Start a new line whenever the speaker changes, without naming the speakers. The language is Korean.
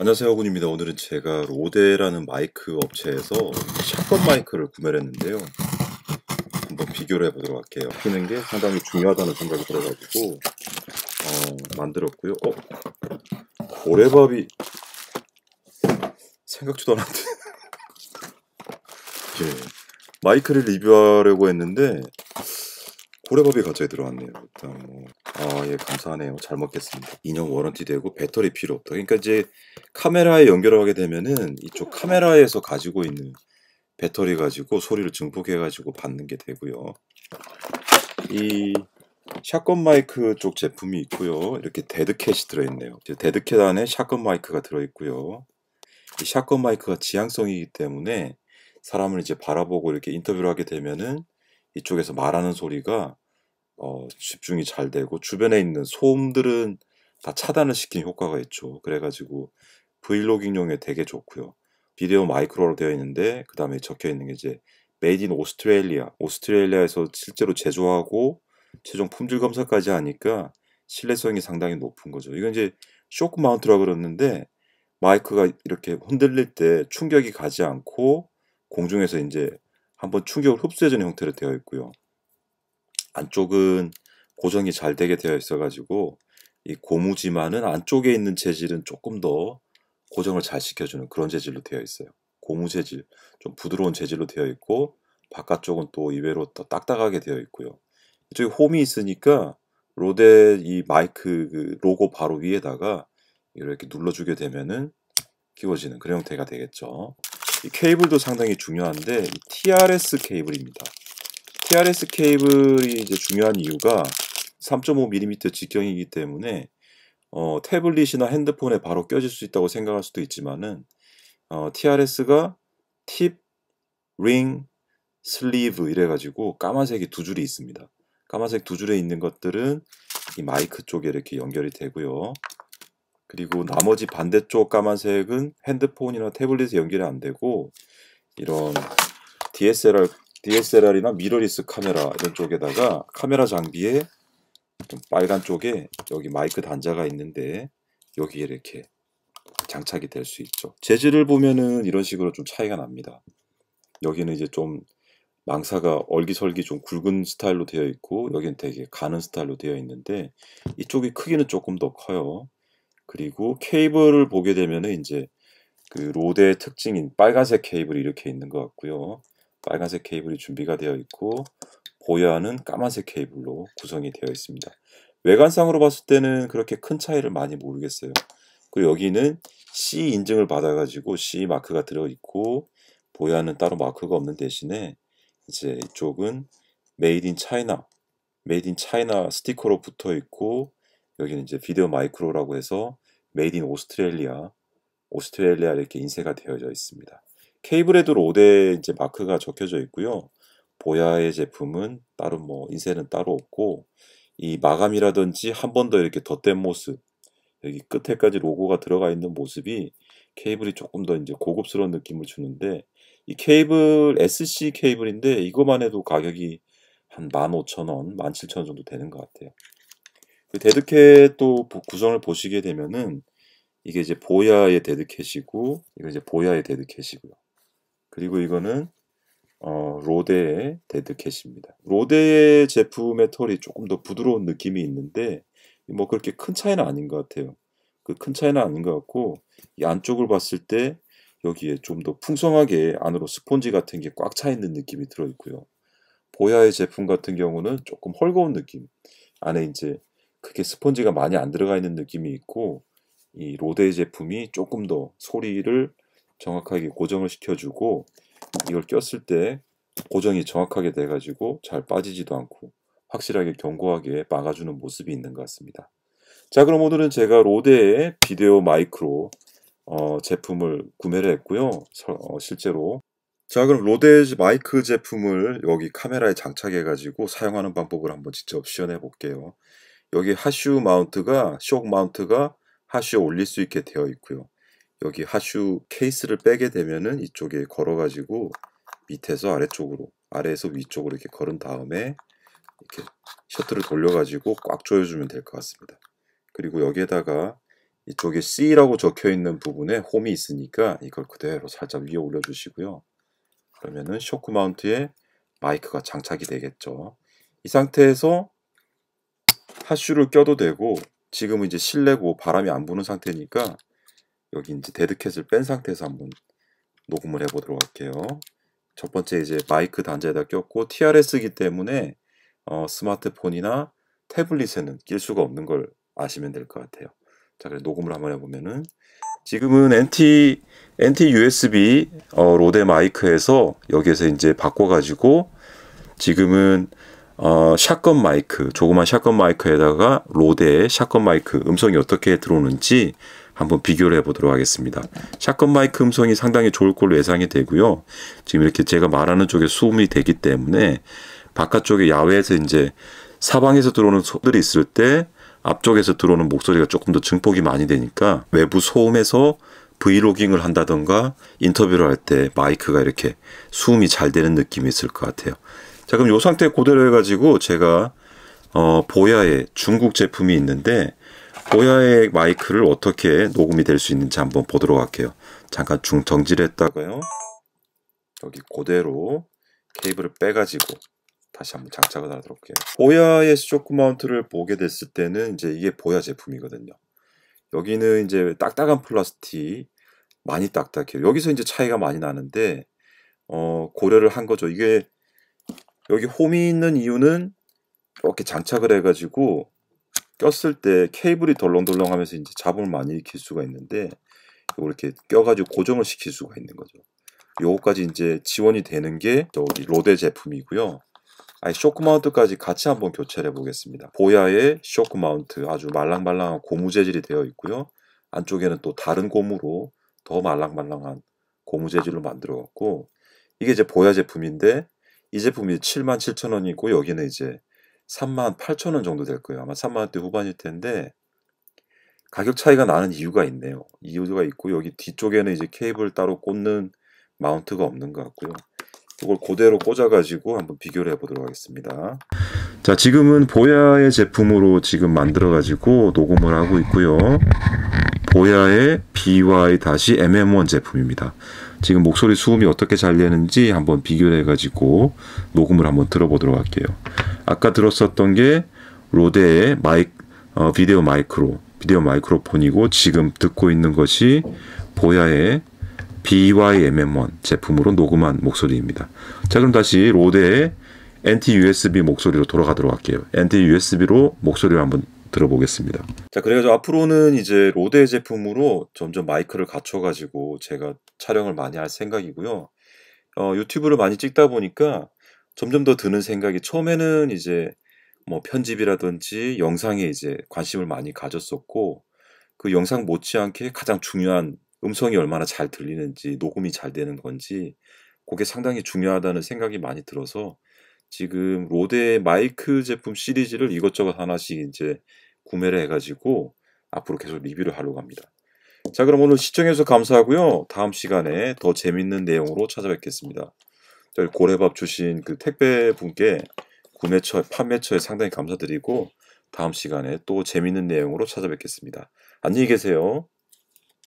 안녕하세요, 군입니다. 오늘은 제가 로데라는 마이크 업체에서 샷건 마이크를 구매를 했는데요. 한번 비교를 해보도록 할게요. 키는 게 상당히 중요하다는 생각이 들어가지고 만들었고요. 고래밥이 생각지도 않았는데 예, 마이크를 리뷰하려고 했는데 고래밥이 갑자기 들어왔네요. 일단 예, 감사하네요. 잘 먹겠습니다. 2년 워런티 되고 배터리 필요 없다. 그러니까 이제 카메라에 연결하게 되면은 이쪽 카메라에서 가지고 있는 배터리 가지고 소리를 증폭해 가지고 받는 게 되고요. 이 샷건 마이크 쪽 제품이 있고요. 이렇게 데드캣이 들어있네요. 데드캣 안에 샷건 마이크가 들어있고요. 이 샷건 마이크가 지향성이기 때문에 사람을 이제 바라보고 이렇게 인터뷰를 하게 되면은 이쪽에서 말하는 소리가 집중이 잘 되고 주변에 있는 소음들은 다 차단을 시키는 효과가 있죠. 그래가지고 브이로깅용에 되게 좋고요. 비디오 마이크로로 되어 있는데 그 다음에 적혀 있는 게 이제 메이드 인 오스트레일리아, 오스트레일리아에서 실제로 제조하고 최종 품질 검사까지 하니까 신뢰성이 상당히 높은 거죠. 이건 이제 쇼크 마운트라 그러는데 마이크가 이렇게 흔들릴 때 충격이 가지 않고 공중에서 이제 한번 충격을 흡수해주는 형태로 되어 있고요. 안쪽은 고정이 잘 되게 되어 있어가지고 이 고무지만은 안쪽에 있는 재질은 조금 더 고정을 잘 시켜주는 그런 재질로 되어 있어요. 고무 재질, 좀 부드러운 재질로 되어 있고 바깥쪽은 또 이외로 더 딱딱하게 되어 있고요. 이쪽에 홈이 있으니까 로데 이 마이크 그 로고 바로 위에다가 이렇게 눌러주게 되면은 끼워지는 그런 형태가 되겠죠. 이 케이블도 상당히 중요한데 이 TRS 케이블입니다. TRS 케이블이 이제 중요한 이유가 3.5mm 직경이기 때문에 태블릿이나 핸드폰에 바로 껴질 수 있다고 생각할 수도 있지만은 TRS가 팁, 링, 슬리브 이래가지고 까만색이 두 줄이 있습니다. 까만색 두 줄에 있는 것들은 이 마이크 쪽에 이렇게 연결이 되고요. 그리고 나머지 반대쪽 까만색은 핸드폰이나 태블릿에 연결이 안 되고 이런 DSLR이나 미러리스 카메라 이런 쪽에다가 카메라 장비에 좀 빨간 쪽에 여기 마이크 단자가 있는데 여기에 이렇게 장착이 될 수 있죠. 재질을 보면은 이런 식으로 좀 차이가 납니다. 여기는 이제 좀 망사가 얼기설기 좀 굵은 스타일로 되어 있고 여기는 되게 가는 스타일로 되어 있는데 이쪽이 크기는 조금 더 커요. 그리고 케이블을 보게 되면은 이제 그 로데의 특징인 빨간색 케이블이 이렇게 있는 것 같고요. 빨간색 케이블이 준비가 되어 있고 보야는 까만색 케이블로 구성이 되어 있습니다. 외관상으로 봤을 때는 그렇게 큰 차이를 많이 모르겠어요. 그리고 여기는 C 인증을 받아가지고 C 마크가 들어있고 보야는 따로 마크가 없는 대신에 이제 이쪽은 메이드 인 차이나 메이드 인 차이나 스티커로 붙어 있고 여기는 이제 비디오 마이크로라고 해서 메이드 인 오스트레일리아 이렇게 인쇄가 되어져 있습니다. 케이블에도 로데 이제 마크가 적혀져 있고요. 보야의 제품은 따로 뭐 인쇄는 따로 없고 이 마감이라든지 한 번 더 이렇게 덧댄 모습 여기 끝에까지 로고가 들어가 있는 모습이 케이블이 조금 더 이제 고급스러운 느낌을 주는데 이 케이블 SC 케이블인데 이거만 해도 가격이 한 15,000원, 17,000원 정도 되는 것 같아요. 그 데드캣 또 구성을 보시게 되면은 이게 이제 보야의 데드캣이고 이거 이제 보야의 데드캣이고요. 그리고 이거는 로데의 데드캣입니다. 로데의 제품의 털이 조금 더 부드러운 느낌이 있는데 뭐 그렇게 큰 차이는 아닌 것 같아요. 그 큰 차이는 아닌 것 같고 이 안쪽을 봤을 때 여기에 좀 더 풍성하게 안으로 스폰지 같은 게 꽉 차 있는 느낌이 들어 있고요. 보야의 제품 같은 경우는 조금 헐거운 느낌. 안에 이제 크게 스펀지가 많이 안 들어가 있는 느낌이 있고 이 로데의 제품이 조금 더 소리를 정확하게 고정을 시켜주고 이걸 꼈을 때 고정이 정확하게 돼가지고 잘 빠지지도 않고 확실하게 견고하게 막아주는 모습이 있는 것 같습니다. 자, 그럼 오늘은 제가 로데의 비디오 마이크로 제품을 구매를 했고요. 실제로 자, 그럼 로데 마이크 제품을 여기 카메라에 장착해 가지고 사용하는 방법을 한번 직접 시연해 볼게요. 여기 하슈 마운트가 쇼크 마운트가 하슈에 올릴 수 있게 되어 있고요. 여기 하슈 케이스를 빼게 되면은 이쪽에 걸어 가지고 밑에서 아래쪽으로 아래에서 위쪽으로 이렇게 걸은 다음에 이렇게 셔틀을 돌려 가지고 꽉 조여주면 될 것 같습니다. 그리고 여기에다가 이쪽에 C라고 적혀 있는 부분에 홈이 있으니까 이걸 그대로 살짝 위에 올려주시고요. 그러면은 쇼크 마운트에 마이크가 장착이 되겠죠. 이 상태에서 핫슈를 껴도 되고, 지금은 이제 실내고 바람이 안 부는 상태니까 여기 이제 데드캣을 뺀 상태에서 한번 녹음을 해보도록 할게요. 첫 번째 이제 마이크 단자에다 꼈고, TRS이기 때문에 스마트폰이나 태블릿에는 낄 수가 없는 걸 아시면 될 것 같아요. 자, 그래 녹음을 한번 해보면은 지금은 NT USB 로데 마이크에서 여기에서 이제 바꿔가지고 지금은 샷건 마이크, 조그만 샷건 마이크에다가 로데의 샷건 마이크 음성이 어떻게 들어오는지 한번 비교를 해보도록 하겠습니다. 샷건 마이크 음성이 상당히 좋을 걸로 예상이 되고요. 지금 이렇게 제가 말하는 쪽에 수음이 되기 때문에 바깥쪽에 야외에서 이제 사방에서 들어오는 소들이 있을 때 앞쪽에서 들어오는 목소리가 조금 더 증폭이 많이 되니까 외부 소음에서 브이로깅을 한다던가 인터뷰를 할 때 마이크가 이렇게 수음이 잘 되는 느낌이 있을 것 같아요. 자, 그럼 이 상태 그대로 해가지고 제가 보야의 중국 제품이 있는데 보야의 마이크를 어떻게 녹음이 될 수 있는지 한번 보도록 할게요. 잠깐 정지를 했다가요. 여기 그대로 케이블을 빼가지고 다시 한번 장착을 하도록 할게요. 보야의 쇼크 마운트를 보게 됐을 때는 이제 이게 보야 제품이거든요. 여기는 이제 딱딱한 플라스틱, 많이 딱딱해요. 여기서 이제 차이가 많이 나는데 고려를 한 거죠. 이게 여기 홈이 있는 이유는 이렇게 장착을 해가지고 꼈을 때 케이블이 덜렁덜렁 하면서 이제 잡음을 많이 일으킬 수가 있는데 이걸 이렇게 껴가지고 고정을 시킬 수가 있는 거죠. 요거까지 이제 지원이 되는 게 저기 로데 제품이고요. 아예 쇼크 마운트까지 같이 한번 교체를 해보겠습니다. 보야의 쇼크 마운트 아주 말랑말랑한 고무 재질이 되어 있고요. 안쪽에는 또 다른 고무로 더 말랑말랑한 고무 재질로 만들어갖고 이게 이제 보야 제품인데 이 제품이 77,000원이고 여기는 이제 38,000원 정도 될 거예요. 아마 3만원대 후반일 텐데 가격 차이가 나는 이유가 있네요. 이유가 있고 여기 뒤쪽에는 이제 케이블 따로 꽂는 마운트가 없는 것 같고요. 이걸 그대로 꽂아가지고 한번 비교를 해보도록 하겠습니다. 자, 지금은 보야의 제품으로 지금 만들어가지고 녹음을 하고 있고요. 보야의 BY-MM1 제품입니다. 지금 목소리 수음이 어떻게 잘 내는지 한번 비교를 해가지고 녹음을 한번 들어보도록 할게요. 아까 들었었던 게 로데의 비디오 마이크로폰이고 지금 듣고 있는 것이 보야의 BY-MM1 제품으로 녹음한 목소리입니다. 자, 그럼 다시 로데의 NT-USB 목소리로 돌아가도록 할게요. NT-USB로 목소리를 한번 들어보겠습니다. 자, 그래가지고 앞으로는 이제 로데 제품으로 점점 마이크를 갖춰가지고 제가 촬영을 많이 할 생각이고요. 유튜브를 많이 찍다 보니까 점점 더 드는 생각이 처음에는 이제 뭐 편집이라든지 영상에 이제 관심을 많이 가졌었고 그 영상 못지않게 가장 중요한 음성이 얼마나 잘 들리는지 녹음이 잘 되는 건지 그게 상당히 중요하다는 생각이 많이 들어서 지금 로데 마이크 제품 시리즈를 이것저것 하나씩 이제 구매를 해가지고 앞으로 계속 리뷰를 하려고 합니다. 자, 그럼 오늘 시청해주셔서 감사하고요. 다음 시간에 더 재밌는 내용으로 찾아뵙겠습니다. 저희 고래밥 주신 그 택배 분께 판매처에 상당히 감사드리고 다음 시간에 또 재밌는 내용으로 찾아뵙겠습니다. 안녕히 계세요.